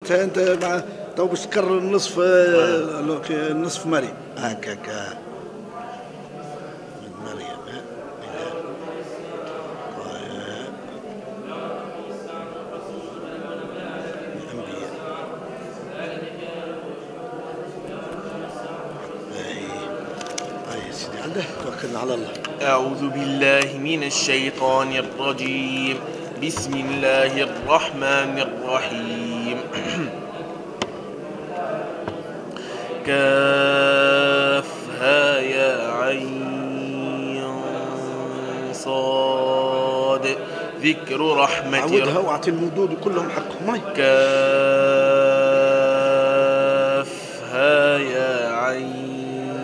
انت مع تو باش تكرر النصف النصف مريم هكاك من مريم الأنبياء. هاي يا سيدي عنده توكلنا على الله. أعوذ بالله من الشيطان الرجيم. بسم الله الرحمن الرحيم. كافها يا عين صاد ذكر رحمة عودها واعطي المدود كلهم حقهم. كافها يا عين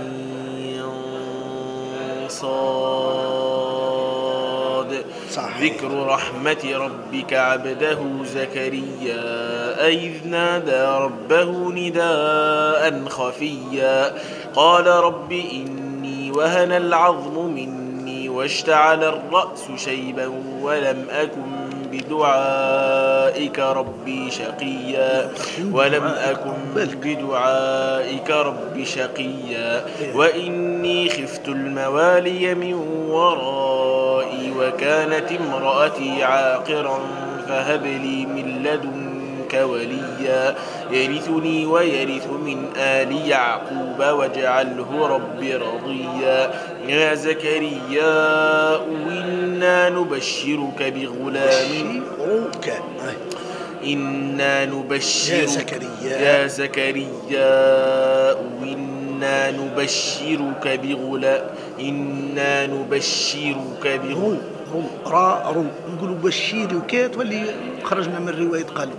صاد ذكر رحمة ربك عبده زكريا إذ نادى ربه نداء خفيا قال رب إني وهن العظم مني واشتعل الرأس شيبا ولم أكن بدعائك ربي شقيا وإني خفت الموالي من ورائي وكانت امرأتي عاقرا فهب لي من لدنك وليا يرثني ويرث من آل يعقوب واجعله رب رضيا يا زكريا إنا نبشرك بغلام إنا نبشرك يا زكريا إنا نبشرك راء نقولوا بشير وكات واللي خرجنا من رواية قالوا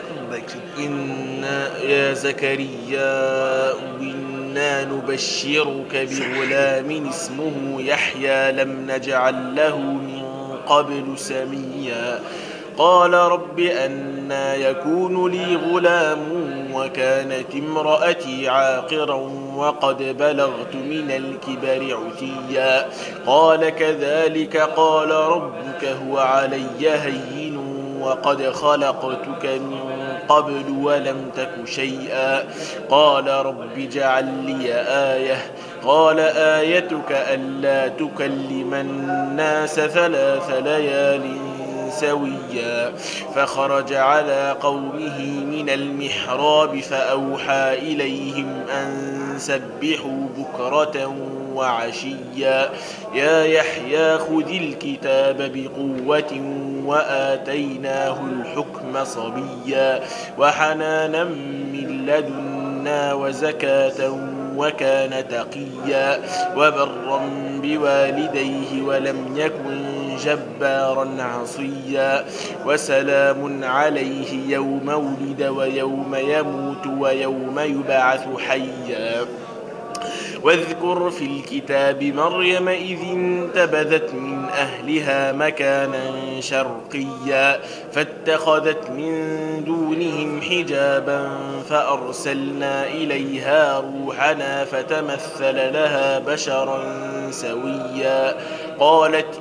يا زكريا إنا نبشرك بغلام اسمه يحيى لم نجعل له من قبل سميا قال رب أنى يكون لي غلام وكانت امرأتي عاقرا وقد بلغت من الكبر عتيا قال كذلك قال ربك هو علي هين وقد خلقتك من قبل ولم تك شيئا قال رب اجعل لي آية قال آيتك ألا تكلم الناس 3 ليال سويا فخرج على قومه من المحراب فأوحى إليهم أن سبحوا بكرة وعشيا يا يحيى خذ الكتاب بقوة وآتيناه الحكم صبيا وحنانا من لدنا وزكاة وكان تقيا وبرا بوالديه ولم يكن جبارا عصيا وسلام عليه يوم ولد ويوم يموت ويوم يبعث حيا واذكر في الكتاب مريم إذ انتبذت من أهلها مكانا شرقيا فاتخذت من دونهم حجابا فأرسلنا إليها روحنا فتمثل لها بشرا سويا قالت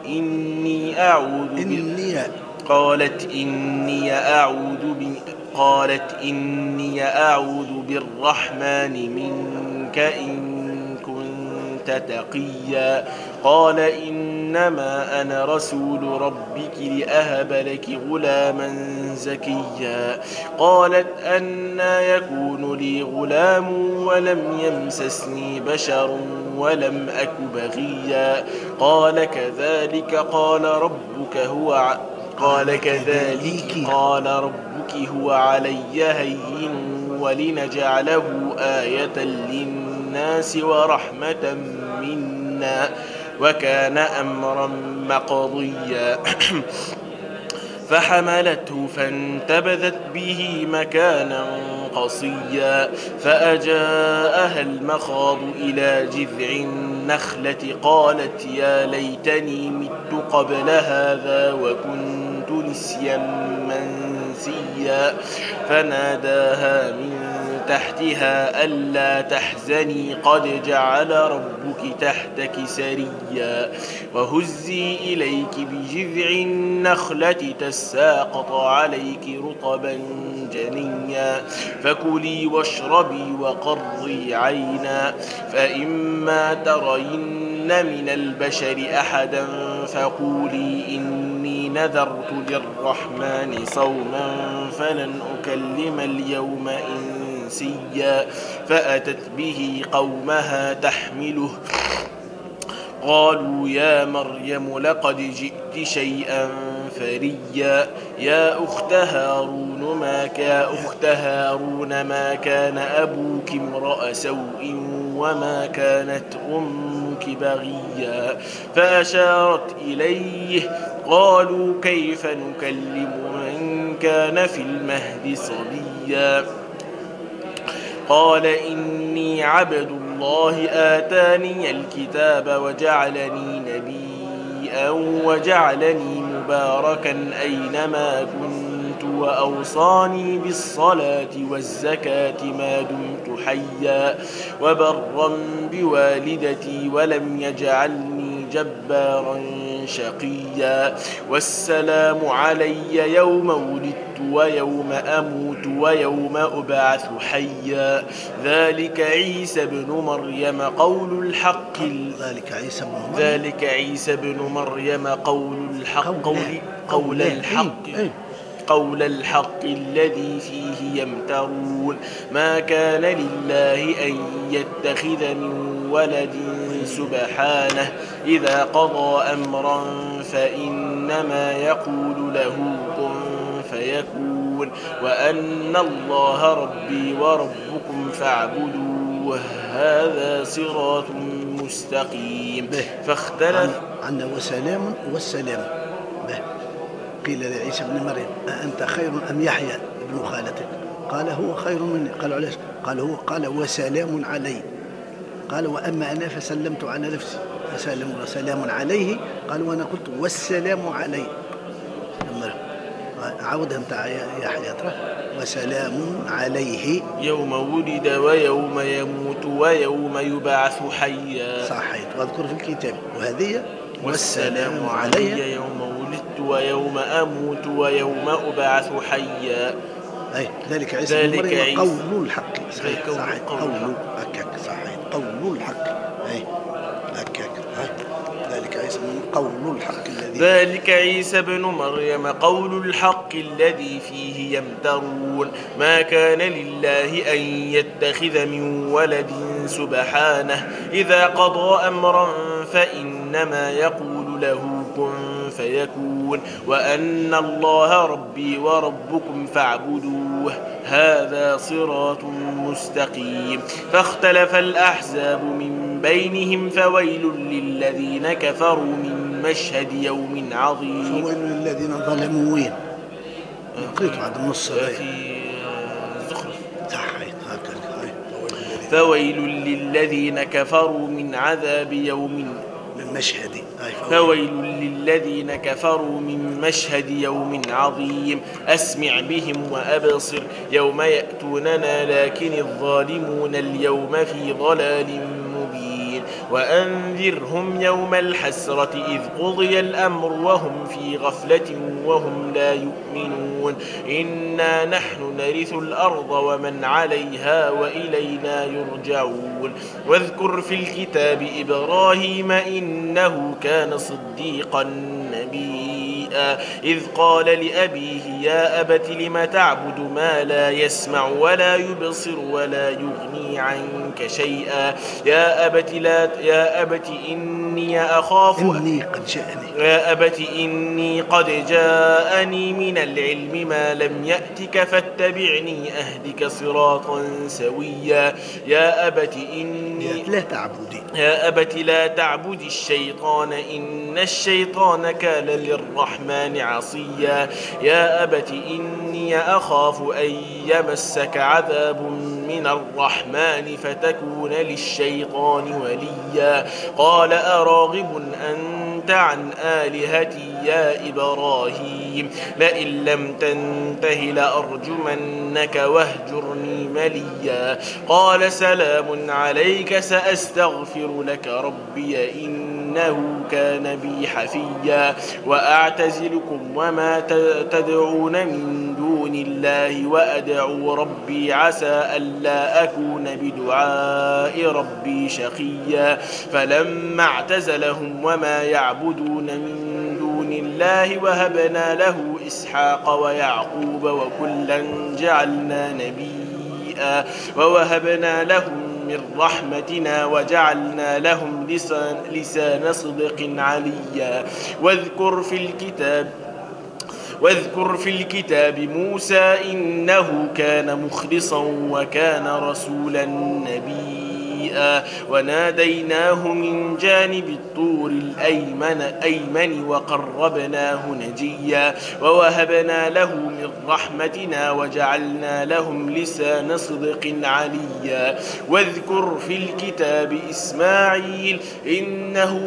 إني أعوذ بالرحمن منك إن كنت تقيا قال إنما أنا رسول ربك لأهب لك غلاما زكيا قالت أنى يكون لي غلام ولم يمسسني بشر ولم أك بغيا قال كذلك قال ربك هو علي هين ولنجعله آية للناس ورحمة منا وكان أمرا مقضيا فحملته فانتبذت به مكانا قصيا فأجاءها المخاض إلى جذع النخلة قالت يا ليتني مت قبل هذا وكنت نسيا منسيا فناداها من تحتها ألا تحزني قد جعل ربك تحتك سريا وهزي إليك بجذع النخلة تساقط عليك رطبا جنيا فكلي واشربي وقري عينا فإما ترين من البشر أحدا فقولي إني نذرت للرحمن صوما فلن أكلم اليوم إنسيا فأتت به قومها تحمله قالوا يا مريم لقد جئت شيئا فريا يا أخت هارون ما كان أبوك امرأ سوء وما كانت أمك بغيا فأشارت إليه قالوا كيف نكلم من كان في المهد صبيا قال إني عبد الله آتاني الكتاب وجعلني نبيا وجعلني مباركا أينما كنت وأوصاني بالصلاة والزكاة ما دمت حيا وبرا بوالدتي ولم يجعلني جبارا شقيا والسلام علي يوم ولدت ويوم أموت ويوم أبعث حيا ذلك عيسى بن مريم قول الحق قول الحق الذي فيه يمترون ما كان لله أن يتخذ من ولد سبحانه إذا قضى أمرا فإنما يقول له كن فيكون وأن الله ربي وربكم فاعبدوه هذا صراط مستقيم فاختلف عنا وسلام والسلام به قيل لعيسى بن مريم أأنت خير أم يحيى ابن خالتك قال هو خير مني قال وسلام علي قال وأما أنا فسلمت على نفسي وسلام عليه قال وأنا قلت والسلام علي عودها متاع يحيى ترى وسلام عليه يوم ولد ويوم يموت ويوم يبعث حيا صحيت واذكر في الكتاب وهذه والسلام علي يوم ولدت ويوم أموت ويوم أبعث حيا ذلك عيسى بن مريم قول الحق صحيح قول الحق ذلك عيسى بن مريم قول الحق الذي فيه يمترون ما كان لله أن يتخذ من ولد سبحانه إذا قضى أمرا فإنما يقول له كن فيكون وأن الله ربي وربكم فاعبدوه هذا صراط مستقيم فاختلف الأحزاب من بينهم فويل للذين كفروا من مشهد يوم عظيم فويل للذين ظلموا وين قريت بعد النص في زخرف فويل للذين كفروا من عذاب يوم فويل للذين كفروا من مشهد يوم عظيم أسمع بهم وأبصر يوم يأتوننا لكن الظالمون اليوم في ضلال مبين وأنذرهم يوم الحسرة إذ قضي الأمر وهم في غفلة وهم لا يؤمنون إنا نحن نرث الأرض ومن عليها وإلينا يرجعون واذكر في الكتاب إبراهيم إنه كان صديقا نبيا إذ قال لأبيه يا أبت لم تعبد ما لا يسمع ولا يبصر ولا يغني عنك شيئا يا أبت إني أخاف يا أبت إني قد جاءني من العلم ما لم يأتك فاتبعني أهدك صراطا سويا يا أبت لا تعبد الشيطان إن الشيطان كان للرحمن عصيا يا أبت إني أخاف أن يمسك عذاب من الرحمن فتكون للشيطان وليا قال أراغب أنت أضللت عن آلهتي يا إبراهيم لئن لم تنته لأرجمنك واهجرني مليا قال سلام عليك سأستغفر لك ربي إنه كان بي حفيا وأعتزلكم وما تدعون من دون الله وأدعو ربي عسى ألا أكون بدعاء ربي شقيا فلما اعتزلهم وما يعبدون من دون الله وهبنا له إسحاق ويعقوب وكلا جعلنا نبيا ووهبنا لهم من رحمتنا وجعلنا لهم لسان صدق عليا واذكر في الكتاب موسى إنه كان مخلصا وكان رسولا نبيا وناديناه من جانب الطور الأيمن وقربناه نجيا ووهبنا له من رحمتنا وجعلنا لهم لسان صدق عليا واذكر في الكتاب إسماعيل إنه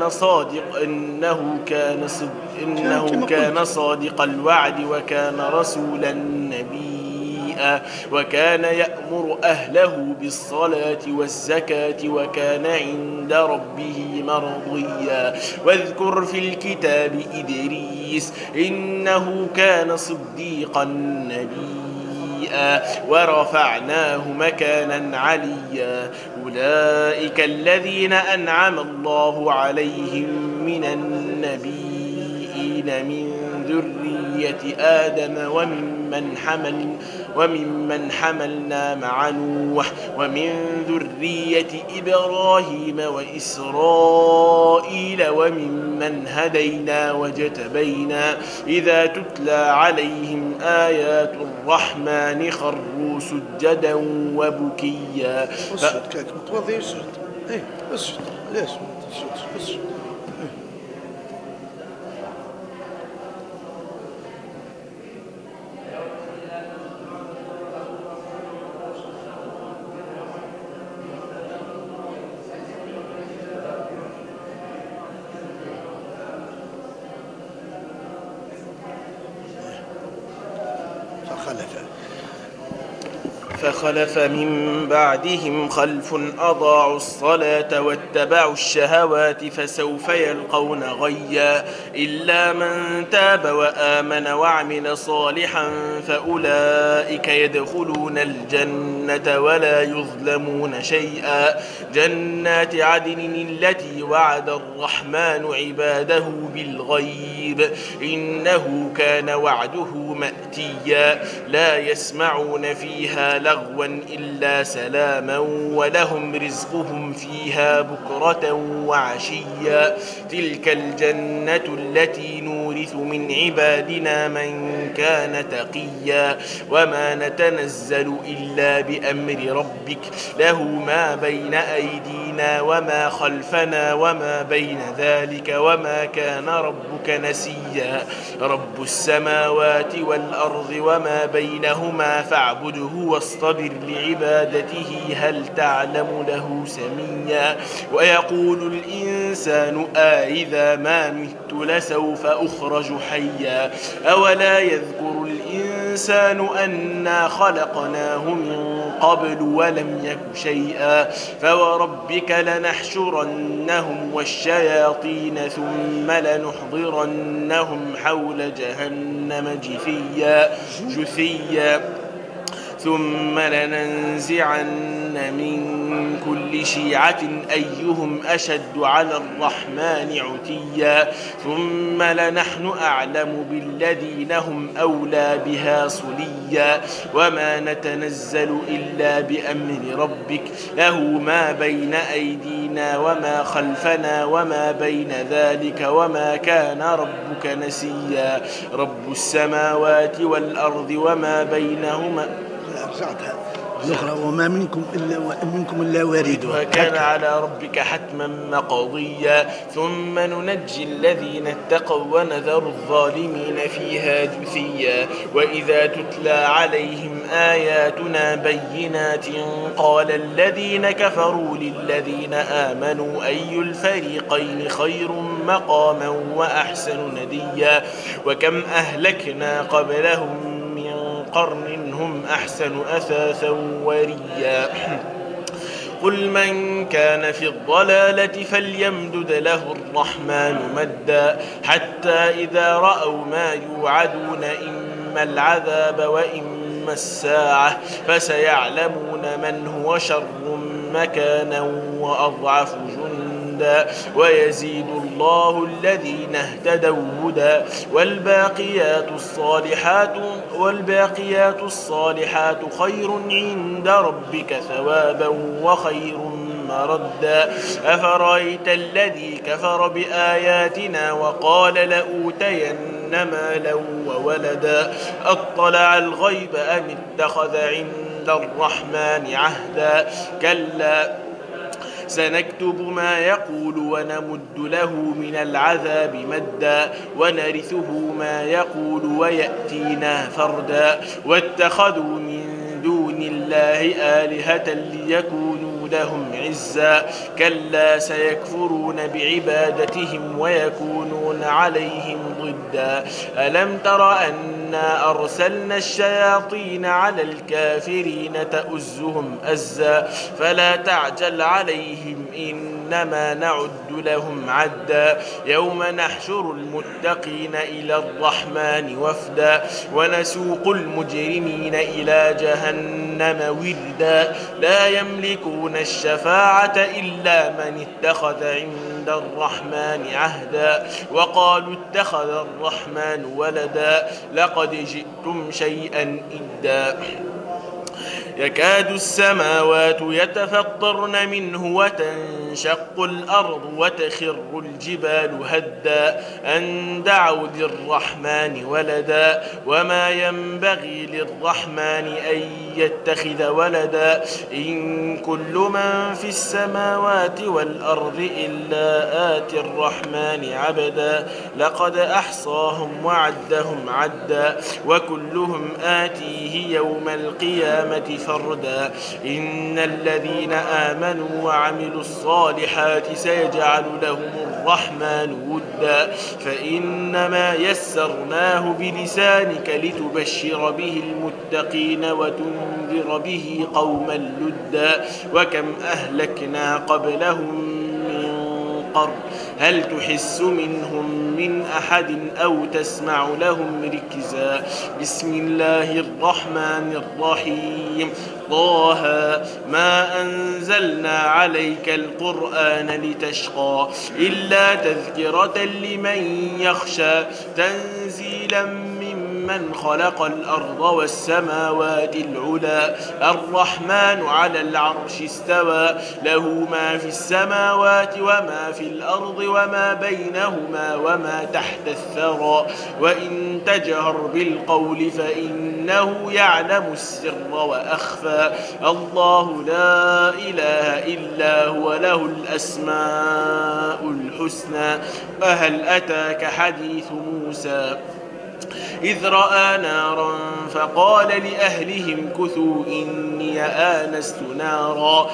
كان صادق الوعد وكان رسولا نبيا وكان يأمر أهله بالصلاة والزكاة وكان عند ربه مرضيا واذكر في الكتاب إدريس إنه كان صديقا نبيا ورفعناه مكانا عليا أولئك الذين أنعم الله عليهم من النبيين من ذرية آدم وممن حملنا مع نوح ومن ذرية إبراهيم وإسرائيل وممن هدينا واجتبينا إذا تتلى عليهم آيات الرحمن خروا سجدا وبكيا اسجد كاك متوضي اسجد اسجد ليش اسجد فخلف من بعدهم خلف أضاعوا الصلاة واتبعوا الشهوات فسوف يلقون غيا إلا من تاب وآمن وعمل صالحا فأولئك يدخلون الجنة ولا يظلمون شيئا جنات عدن التي وعد الرحمن عباده بالغيب إنه كان وعده مأتيا لا يسمعون فيها لغوا إلا سلاما ولهم رزقهم فيها بكرة وعشيا تلك الجنة التي نورث من عبادنا من كان تقيا وما نتنزل إلا بأمر ربك له ما بين أيدينا وما خلفنا وما بين ذلك وما كان ربك نسيا رب السماوات والأرض وما بينهما فاعبده واصطبر لعبادته هل تعلم له سميا ويقول الإنسان أإذا ما مت لسوف أخرج حيا أولا يذكر الإنسان أنا خلقناه من قبل ولم يك شيئا فوربك لنحشرنهم والشياطين ثم لنحضرنهم حول جهنم جثيا ثم لننزعن من كل شيعة أيهم أشد على الرحمن عتيا ثم لنحن أعلم بالذين هم أولى بها صليا وما نتنزل إلا بأمر ربك له ما بين أيدينا وما خلفنا وما بين ذلك وما كان ربك نسيا رب السماوات والأرض وما بينهما رجعتها الأخرى وما منكم إلا واردها وكان على ربك حتما مقضيا ثم ننجي الذين اتقوا ونذر الظالمين فيها جثيا وإذا تتلى عليهم آياتنا بينات قال الذين كفروا للذين آمنوا أي الفريقين خير مقاما وأحسن نديا وكم أهلكنا قبلهم من قرن هم أحسن أثاثا وريا قل من كان في الضلالة فليمدد له الرحمن مدا حتى إذا رأوا ما يوعدون إما العذاب وإما الساعة فسيعلمون من هو شر مكانا وأضعف جندا ويزيد الله الذين اهتدوا هدى والباقيات الصالحات خير عند ربك ثوابا وخير مردا أفرأيت الذي كفر بآياتنا وقال لأوتين مالا وولدا أطلع الغيب أم اتخذ عند الرحمن عهدا كلا سنكتب ما يقول ونمد له من العذاب مدا ونرثه ما يقول ويأتينا فردا واتخذوا من دون الله آلهة ليكونوا لهم عزا كلا سيكفرون بعبادتهم ويكونون عليهم ضدا ألم تر أنا أرسلنا الشياطين على الكافرين تؤزهم أزا فلا تعجل عليهم إنما نعد لهم عدا يوم نحشر المتقين إلى الرحمن وفدا ونسوق المجرمين إلى جهنم وردا لا يملكون الشفاعة إلا من اتخذ عند الرحمن عهدا وقالوا اتخذ الرحمن ولدا لقد جئتم شيئا إدا يكاد السماوات يتفطرن منه وتنشق الأرض وتخر الجبال هدا أن دعوا للرحمن ولدا وما ينبغي للرحمن أن يتخذ ولدا إن كل من في السماوات والأرض إلا آتي الرحمن عبدا لقد أحصاهم وعدهم عدا وكلهم آتيه يوم القيامة فردا إن الذين آمنوا وعملوا الصالحات سيجعل لهم الرحمن ودا فإنما يسرناه بلسانك لتبشر به المتقين وتنذر به قوما لدا وكم أهلكنا قبلهم من قرن هل تحس منهم من أحد أو تسمع لهم ركزا بسم الله الرحمن الرحيم طه ما أنزلنا عليك القرآن لتشقى إلا تذكرة لمن يخشى تنزيلا ممن خلق الأرض والسماوات العلى الرحمن على العرش استوى له ما في السماوات وما في الأرض وما بينهما وما تحت الثرى وإن تجهر بالقول فإنه يعلم السر وأخفى الله لا إله إلا هو له الأسماء الحسنى وهل أتاك حديث موسى إذ رأى نارا فقال لأهلهم كثوا إني آنست نارا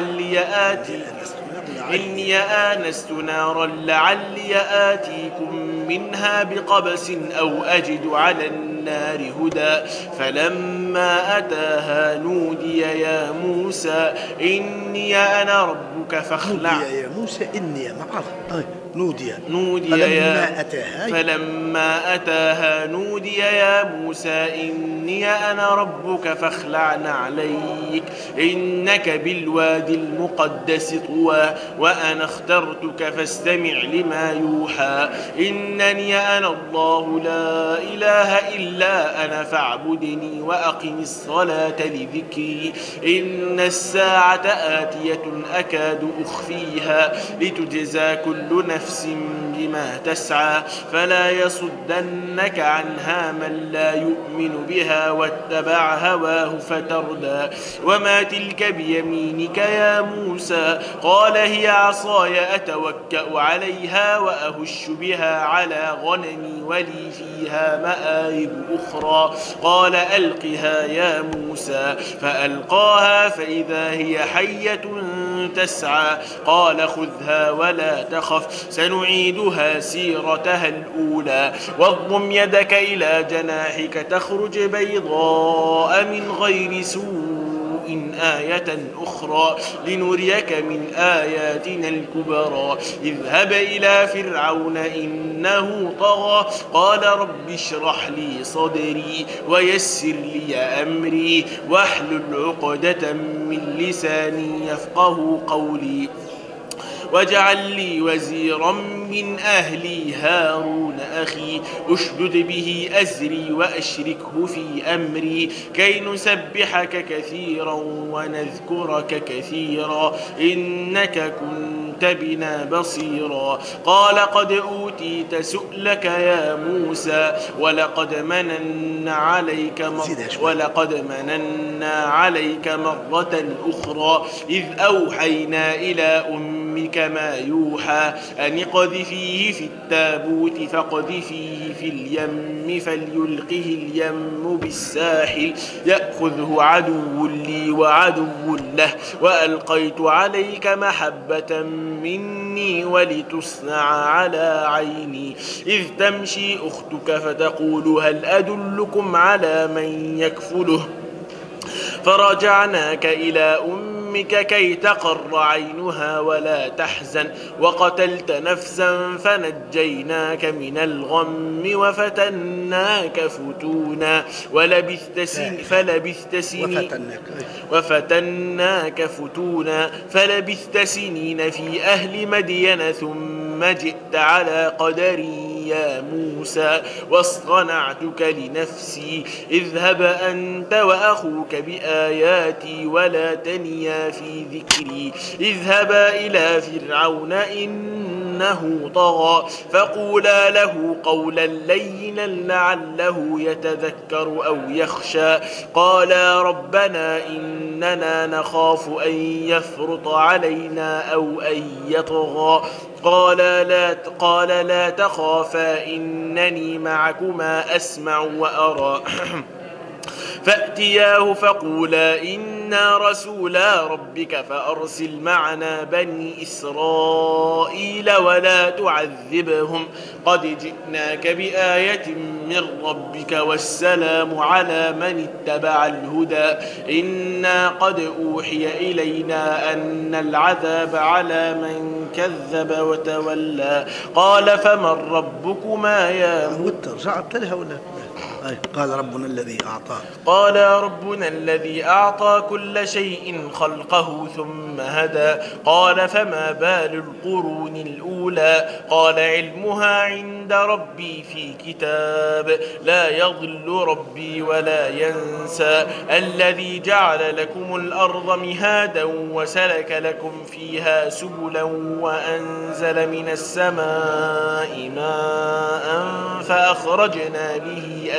لعلي آتيكم منها بقبس أو أجد على النار هدى فلما أتاها نودي يا موسى إني أنا ربك فاخلع يا موسى إني معاذ نودي فلما أتاها نودي يا موسى إني أنا ربك فاخلع نعليك إنك بالوادي المقدس طوى وأنا اخترتك فاستمع لما يوحى إنني أنا الله لا إله إلا أنا فاعبدني وأقم الصلاة لذكري إن الساعة آتية أكاد أكاد أخفيها لتجزى كل نفس بما تسعى فلا يصدنك عنها من لا يؤمن بها واتبع هواه فتردى وما تلك بيمينك يا موسى قال هي عصاي أتوكأ عليها وأهش بها على غنمي ولي فيها مآرب أخرى قال ألقها يا موسى فألقاها فإذا هي حية تسعى قال خذها ولا تخف سنعيدها سيرتها الأولى واضم يدك إلى جناحك تخرج بيضاء من غير سوء آية أخرى لنريك من آياتنا الكبرى اذهب إلى فرعون إنه طغى قال رب اشرح لي صدري ويسر لي أمري واحلل عقدة من لساني يفقه قولي واجعل لي وزيرا من أهلي هارون أخي أشدد به أزري وأشركه في أمري كي نسبحك كثيرا ونذكرك كثيرا إنك كنت بنا بصيرا قال قد أوتيت سؤلك يا موسى ولقد مننا عليك مرة أخرى إذ أوحينا إلى أمك ما يوحى أن اقذفيه في التابوت فاقذفيه في اليم فليلقه اليم بالساحل يأخذه عدو لي وعدو له وألقيت عليك محبة مني ولتصنع على عيني إذ تمشي أختك فتقول هل أدلكم على من يكفله فرجعناك إلى أمك كي تقر عينها ولا تحزن وقتلت نفسا فنجيناك من الغم وفتناك فتونا فلبثت سنين في أهل مدين ثم جئت على قدري يا موسى واصطنعتك لنفسي اذهب أنت وأخوك بآياتي ولا تنيا في ذكري اذهبا إلى فرعون إنه طغى فقولا له قولا لينا لعله يتذكر أو يخشى قالا ربنا إننا نخاف أن يفرط علينا أو أن يطغى قال لا تخافا إنني معكما أسمع وأرى فأتياه فقولا إنا رسولا ربك فأرسل معنا بني إسرائيل ولا تعذبهم قد جئناك بآية من ربك والسلام على من اتبع الهدى إنا قد أوحي إلينا أن العذاب على من كذب وتولى قال فمن ربكما يا رجعت لها ولا قال ربنا الذي أعطى كل شيء خلقه ثم هدى قال فما بال القرون الأولى قال علمها عند ربي في كتاب لا يضل ربي ولا ينسى الذي جعل لكم الأرض مهادا وسلك لكم فيها سبلا وأنزل من السماء ماء فأخرجنا به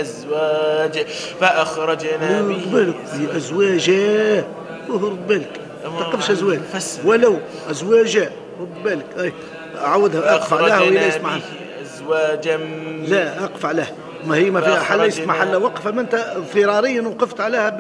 أزواجا وهرب بالك تقفش أزواج ولو أزواجا هرب بالك أعودها أقف عليها وإلا يسمعها أزواجا لا أقف عليها ما هي ما فيها حل ليس محل وقف ما أنت فراريا وقفت عليها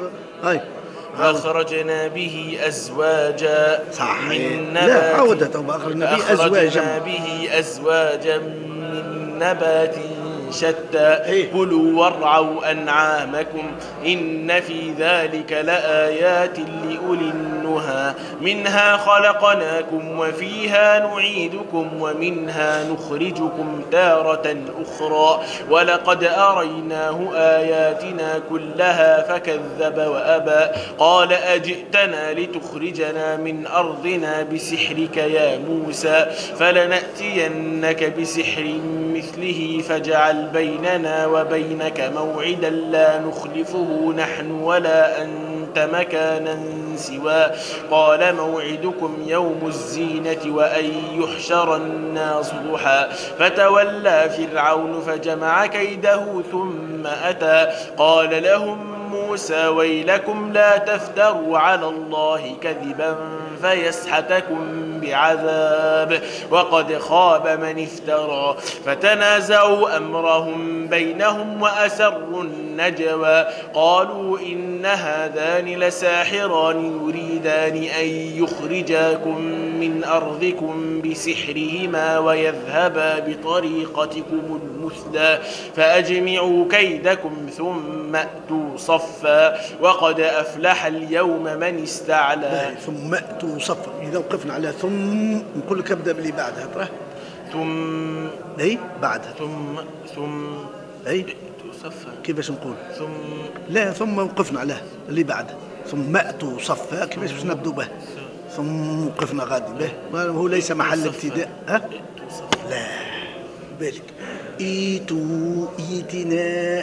فأخرجنا به أزواجا صحيح لا عودته فأخرجنا به أزواجا من نبات شتى كلوا وارعوا أنعامكم إن في ذلك لآيات لأولي النهى منها خلقناكم وفيها نعيدكم ومنها نخرجكم تارة أخرى ولقد أريناه آياتنا كلها فكذب وأبى قال أجئتنا لتخرجنا من أرضنا بسحرك يا موسى فلنأتينك بسحر مثله فاجعل بيننا وبينك موعدا لا نخلفه نحن ولا أنت اتخذت مكانا سوى قال موعدكم يوم الزينة وأن يحشر الناس ضحى فتولى فرعون فجمع كيده ثم أتى قال لهم موسى ويلكم لا تفتروا على الله كذبا فيسحتكم بعذاب وقد خاب من افترى فتنازعوا أمرهم بينهم وأسروا النجوى قالوا إن هذان لساحران يريدان أن يخرجاكم من أرضكم بسحرهما ويذهبا بطريقتكم المثلى فأجمعوا كيدكم ثم أتوا صفا وقد أفلح اليوم من استعلى. ثم أتوا صفا، إذا وقفنا على ثم نقول لك ابدأ باللي بعدها ترى ثم أي بعدها ثم أي صفا كيفاش نقول ثم لا ثم وقفنا على اللي بعدها ثم أتوا صفا كيفاش باش نبدو به ثم وقفنا غادي به هو ليس محل ابتداء لا بالك إيتوا إيتنا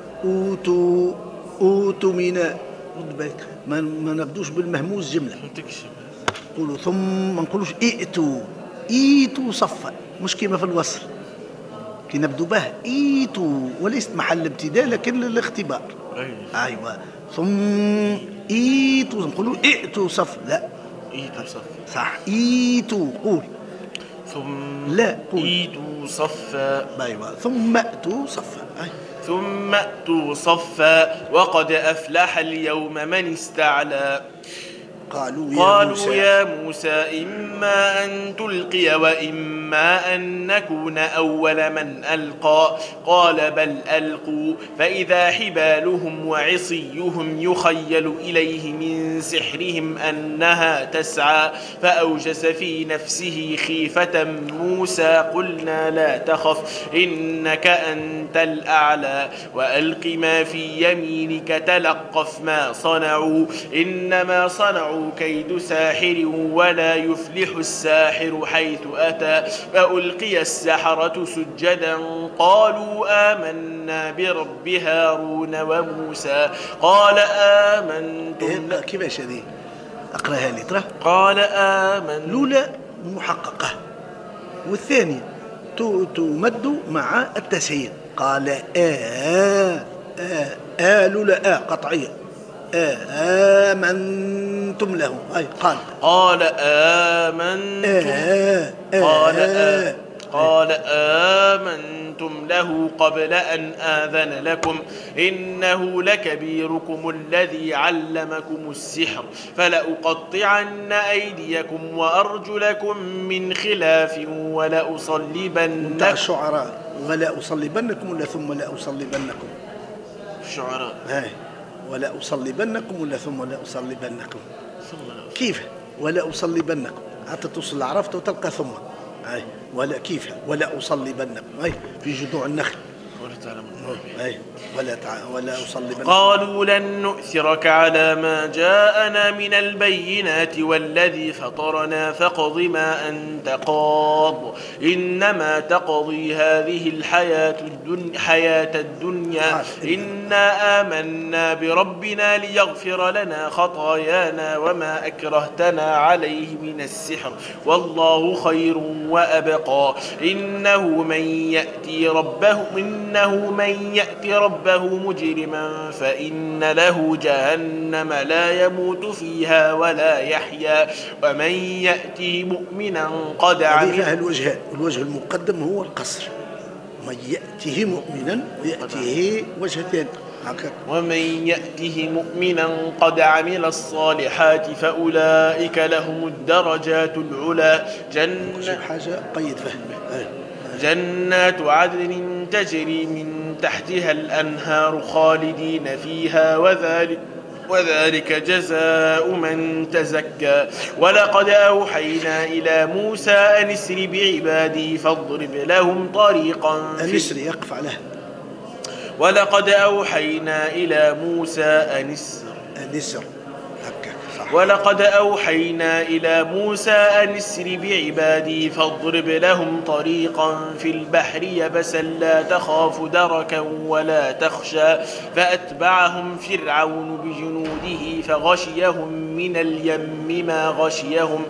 أوتوا منا رد بالك ما نبدوش بالمهموس جملة نقولوا ثم ما نقولوش إيتوا صفا مش كيما في الوصل كي نبدو به إيتوا وليست محل ابتداء لكن للاختبار أيوة ثم إيتوا نقولوا إئتوا صفا لا إيتوا صفا صح إيتوا قول ثم لا قول إيتوا صفا أيوة ثم أتوا صفا ثم أتوا صفا وقد أفلح اليوم من استعلى قالوا يا موسى إما أن تلقي وإما أن نكون أول من ألقى قال بل ألقوا فإذا حبالهم وعصيهم يخيل إليه من سحرهم أنها تسعى فأوجس في نفسه خيفة موسى قلنا لا تخف إنك أنت الأعلى وألق ما في يمينك تلقف ما صنعوا إنما صنعوا كيد ساحر ولا يفلح الساحر حيث أتى فألقي السحرة سجدا قالوا آمنا برب هارون وموسى قال آمنتم كيفاش هذه أقرأها لي ترى قال آمن الأولى محققة والثانية تمد مع التسهيل قال الأولى قطعية آمنتم له أي قال آمنتم قال آمنتم له قبل أن آذن لكم إنه لكبيركم الذي علمكم السحر فلأقطعن أيديكم وأرجلكم من خلاف ولأصلبنكم الشعراء ولأصلبنكم ولا ثم لأصلبنكم الشعراء ولا أصلبنكم ولا ثم لا أصلبنكم كيف ولا أصلبنكم حتى توصل عرفت وتلقى ثم ولا كيف ولا أصلبنكم في جذوع النخل ولا أصلبنكم قالوا لن نؤثرك على ما جاءنا من البينات والذي فطرنا فاقض ما أنت قاض إنما تقضي هذه الحياة الدنيا إنا آمنا بربنا ليغفر لنا خطايانا وما أكرهتنا عليه من السحر والله خير وأبقى إنه من يأتي ربه مجرما فإن له جهنم لا يموت فيها ولا يحيا ومن يأته مؤمنا قد عمل الوجه المقدم هو القصر من يأته مؤمنا ويأته وجه ثاني ومن يأته مؤمنا قد عمل الصالحات فأولئك لهم الدرجات العلى جنات عدن تجري من تحتها الأنهار خالدين فيها وذلك جزاء من تزكى ولقد أوحينا إلى موسى أن اسر بعبادي فاضرب لهم طريقا يقف عليه ولقد أوحينا إلى موسى أن اسر ولقد أوحينا إلى موسى أن اسر بعبادي فاضرب لهم طريقا في البحر يبسا لا تخاف دركا ولا تخشى فأتبعهم فرعون بجنوده فغشيهم من اليم ما غشيهم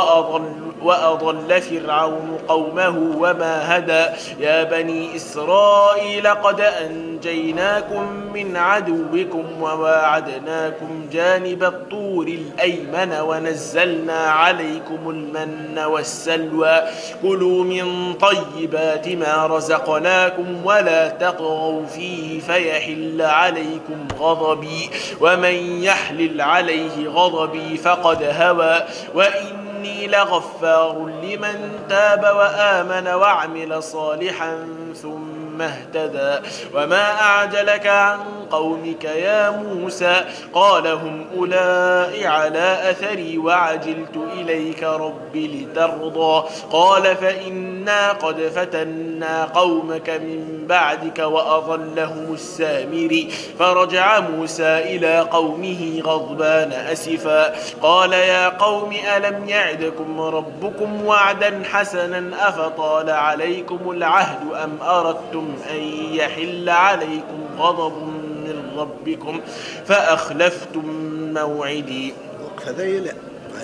وأضل فرعون قومه وما هدى يا بني إسرائيل قد أنجيناكم من عدوكم وواعدناكم جانب الطور الأيمن ونزلنا عليكم المن والسلوى كلوا من طيبات ما رزقناكم ولا تطغوا فيه فيحل عليكم غضبي ومن يحلل عليه غضبي فقد هوى وإني لغفار لمن تاب وآمن وعمل صالحا ثم اهتدى وما أعجلك عن قومك يا موسى قال هم أولئك على أثري وعجلت إليك رب لترضى قال فإنا قد فتنا قومك من بعدك وأضلهم السامري فرجع موسى إلى قومه غضبان أسفا قال يا قوم ألم يعدكم ربكم وعدا حسنا أفطال عليكم العهد أم أردتم أن يحل عليكم غضب من ربكم فأخلفتم موعدي فذيل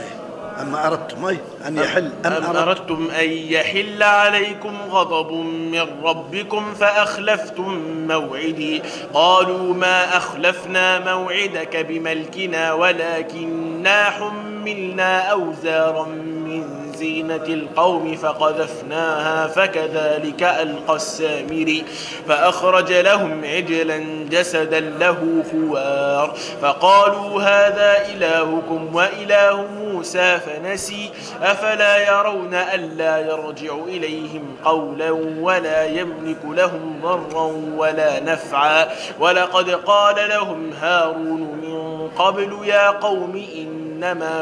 أما أردتم أن يحل أم أردتم أن يحل عليكم غضب من ربكم فأخلفتم موعدي قالوا ما أخلفنا موعدك بملكنا ولكننا حملنا أوزارا من زينة القوم فقذفناها فكذلك ألقى السامري فأخرج لهم عجلا جسدا له خوار فقالوا هذا إلهكم وإله موسى فنسي أفلا يرون ألا يرجع إليهم قولا ولا يملك لهم ضرا ولا نفعا ولقد قال لهم هارون من قبل يا قوم إنما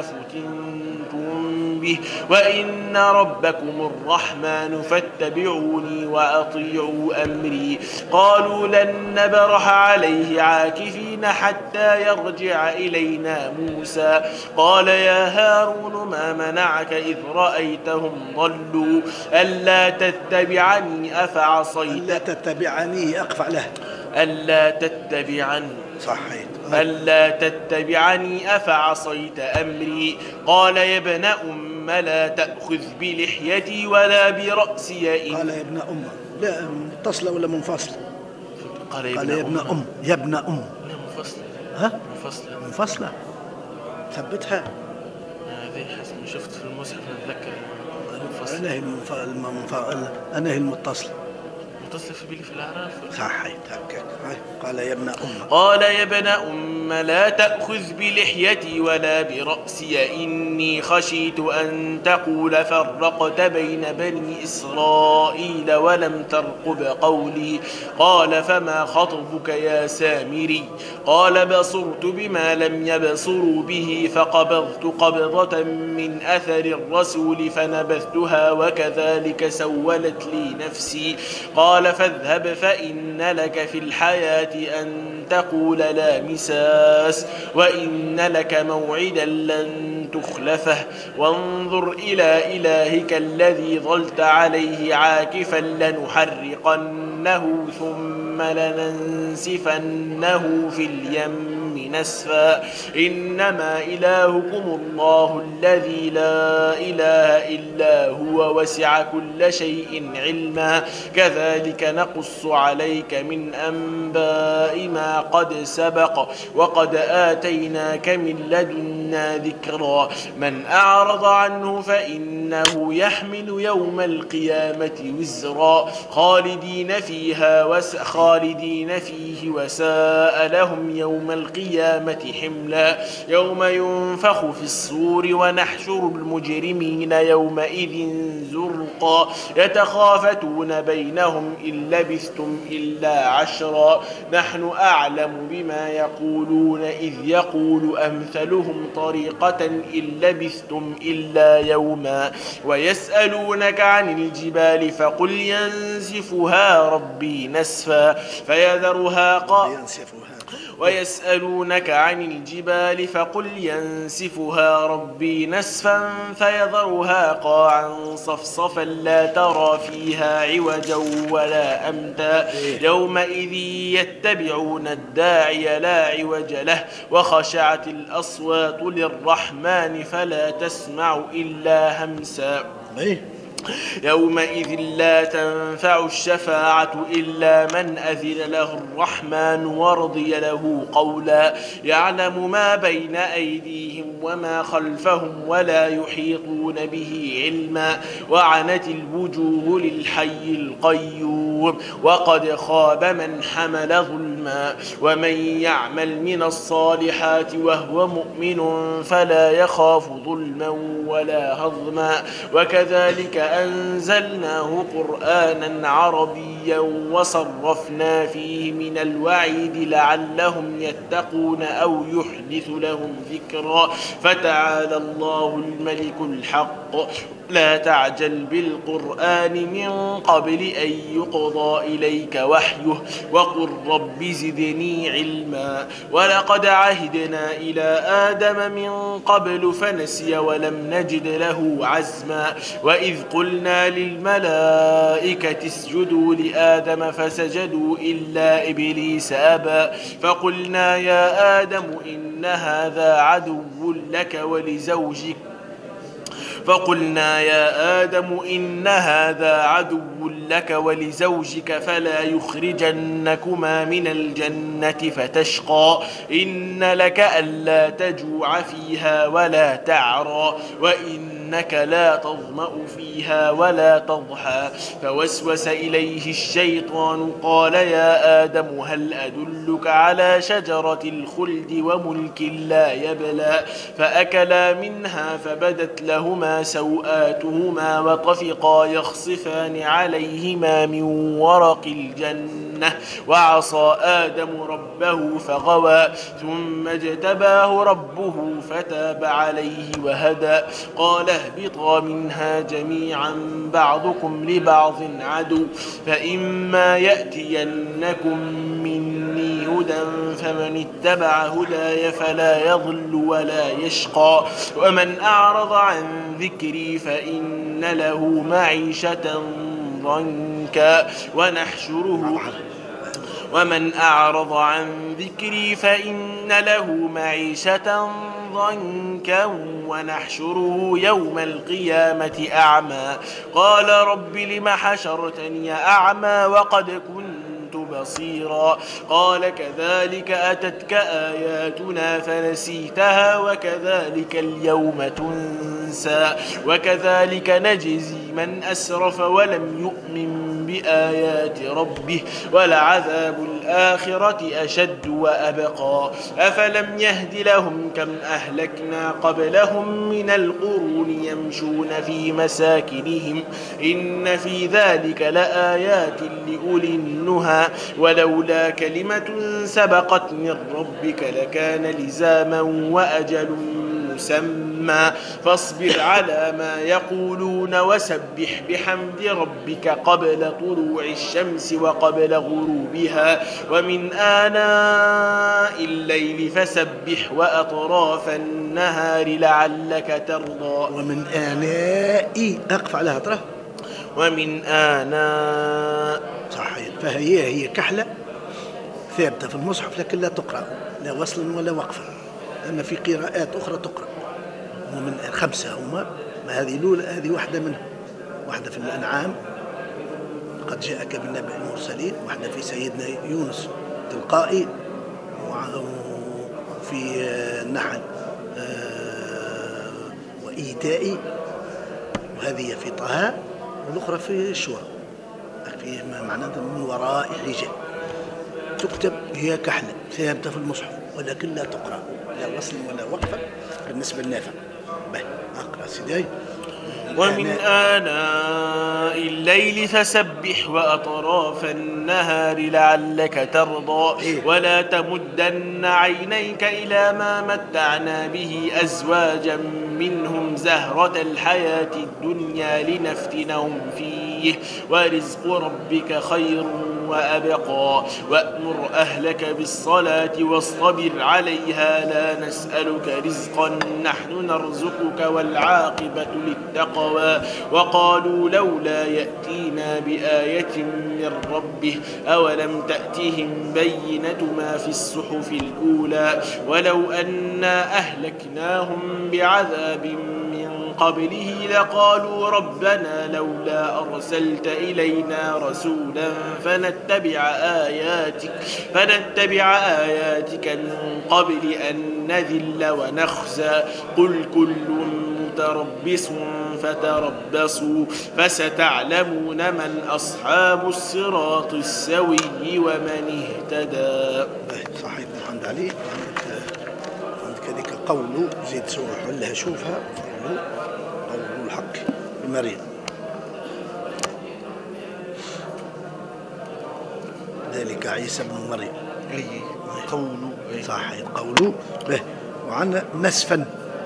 فتنتم به وإن ربكم الرحمن فاتبعوني وأطيعوا أمري قالوا لن نبرح عليه عاكفين حتى يرجع إلينا موسى قال يا هارون ما منعك إذ رأيتهم ضلوا ألا تتبعني أفعصيت ألا تتبعني أقفع له ألا تتبعني صحيت ألا تتبعني أفعصيت أمري قال يا ابن أم لا تأخذ بلحيتي ولا برأسي قال يا ابن أم لا متصلة ولا منفصلة قال يا ابن أم يا ابن أم لا منفصلة ها منفصلة ثبتها هذه حسب شفت في المصحف نتذكر أنا هي المتصلة متصل في بيلي في الأعراف صحيت هكذا قال يا ابن أم قال يا ابن أم لا تأخذ بلحيتي ولا برأسي إني خشيت أن تقول فرقت بين بني إسرائيل ولم ترقب قولي قال فما خطبك يا سامري قال بصرت بما لم يبصروا به فقبضت قبضة من أثر الرسول فنبذتها وكذلك سولت لي نفسي قال فاذهب فإن لك في الحياة أن تقول لا مساس وإن لك موعدا لن تخلفه وانظر إلى إلهك الذي ظلت عليه عاكفا لنحرقنه ثم لننسفنه في اليم نسفا إنما إلهكم الله الذي لا إله إلا هو وسع كل شيء علما كذلك نقص عليك من أنباء ما قد سبق وقد آتيناك من لدنا ذكرا من أعرض عنه فإنه يحمل يوم القيامة وزرا خالدين فيه وساء لهم يوم القيامة حملا يوم ينفخ في الصور ونحشر المجرمين يومئذ زرقا يتخافتون بينهم إن لبثتم إلا عشرا نحن أعلم بما يقولون إذ يقول أمثلهم طريقة إن لبثتم إلا يوما ويسألونك عن الجبال فقل ينسفها ربي نسفا ويسألونك عن الجبال فقل ينسفها ربي نسفا فيذرها قاعا صفصفا لا ترى فيها عوجا ولا أمتا يومئذ يتبعون الداعي لا عوج له وخشعت الأصوات للرحمن فلا تسمع إلا همسا يومئذ لا تنفع الشفاعة إلا من أذن له الرحمن ورضي له قولا يعلم ما بين أيديهم وما خلفهم ولا يحيطون به علما وعنت الوجوه للحي القيوم وقد خاب من حمل ظلما ومن يعمل من الصالحات وهو مؤمن فلا يخاف ظلما ولا هضما وكذلك أنزلناه قرآنا عربيا وصرفنا فيه من الوعيد لعلهم يتقون أو يحدث لهم ذكرا فتعالى الله الملك الحق لا تعجل بالقرآن من قبل أن يقضى إليك وحيه وقل رب زدني علما ولقد عهدنا إلى آدم من قبل فنسي ولم نجد له عزما وإذ قلنا للملائكة اسجدوا لآدم فسجدوا إلا إبليس أبى فقلنا يا آدم إن هذا عدو لك ولزوجك فلا يخرجنكما من الجنة فتشقى إن لك ألا تجوع فيها ولا تعرى وإنك لا تظمأ فيها ولا تضحى فوسوس إليه الشيطان قال يا آدم هل أدلك على شجرة الخلد وملك لا يبلى فأكلا منها فبدت لهما سوآتهما وطفقا يخصفان عليهما من ورق الجنة وعصى آدم ربه فغوى ثم اجتباه ربه فتاب عليه وهدى قال اهبطا منها جميعا بعضكم لبعض عدو فإما يأتينكم مني هدى فمن اتبع هداي فلا يضل ولا يشقى ومن أعرض عن ذكري فإن له معيشة ضنكا ومن أعرض عن ذكري فإن له معيشة ضنكا ونحشره يوم القيامة أعمى قال رب لم حشرتني أعمى وقد كنت بصيرا قال كذلك أتتك آياتنا فنسيتها وكذلك اليوم تنسى وكذلك نجزي من أسرف ولم يؤمن بآيات ربه ولعذاب الآخرة أشد وأبقى أفلم يهد لهم كم أهلكنا قبلهم من القرون يمشون في مساكنهم إن في ذلك لآيات لأولي النهى ولولا كلمة سبقت من ربك لكان لزاما وأجل مسمى فاصبر على ما يقولون وسبح بحمد ربك قبل طلوع الشمس وقبل غروبها ومن آناء الليل فسبح وأطراف النهار لعلك ترضى ومن آناء أقف على هطرة ومن آناء صحيح فهي كحلة ثابتة في المصحف لكن لا تقرأ لا وصلا ولا وقفا أما في قراءات أخرى تقرأ ومن 5 هما هذه الأولى هذه واحدة منهم واحدة في الأنعام قد جاءك بالنبأ المرسلين واحدة في سيدنا يونس تلقائي وفي النحل وإيتائي وهذه في طه والأخرى في الشورى في معناه من وراء حجاب تكتب هي كحلة ثابتة في المصحف ولكن لا تقرأ لا وصل ولا وقفة بالنسبة للنافع أقرأ سيدي ومن آناء الليل فسبح وأطراف النهار لعلك ترضى ولا تمدن عينيك إلى ما متعنا به أزواجا منهم زهرة الحياة الدنيا لنفتنهم فيه ورزق ربك خير وأبقى وأمر أهلك بالصلاة واصطبر عليها لا نسألك رزقا نحن نرزقك والعاقبة للتقوى وقالوا لولا يأتينا بآية من ربه أولم تأتهم بينة ما في الصحف الأولى ولو أنا أهلكناهم بعذاب من قبله لقالوا ربنا لولا أرسلت إلينا رسولا فنتبع آياتك من قبل أن نذل ونخزى قل كل متربص فتربصوا فستعلمون من أصحاب الصراط السوي ومن اهتدى. صحيح الحمد عليه. عندك هذيك قوله زيد سوح ولا شوفها قول الحق بمريم ذلك عيسى بن مريم قوله صحيح قوله به وعن نسفا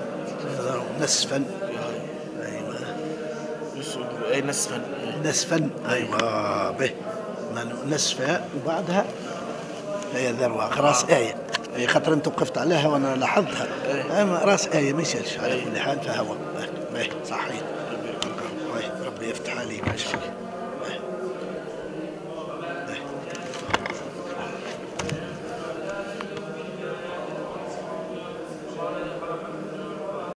أي نسفا أيوة به نسفا وبعدها هي ذروة راس آية هي خاطر انت وقفت عليها وانا لاحظتها اما راس آية ما يسالش على كل حال فهو صحيح ربي يفتح عليك.